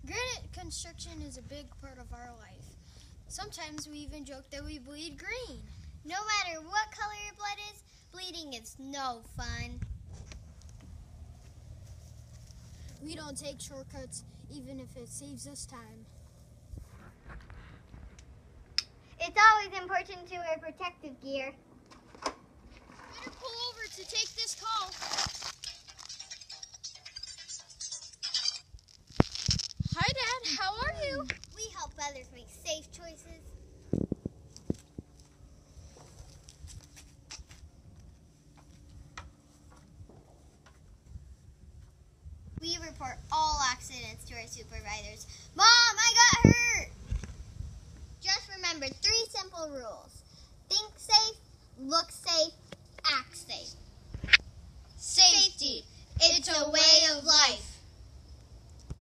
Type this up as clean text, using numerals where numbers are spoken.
Granite construction is a big part of our life. Sometimes we even joke that we bleed green. No matter what color your blood is, bleeding is no fun. We don't take shortcuts even if it saves us time. It's always important to wear protective gear. Better pull over to take this call. Hi, Dad. How are you? We help others make safe choices. We report all accidents to our supervisors. Mom, I got hurt! Just remember 3 simple rules. Think safe, look safe,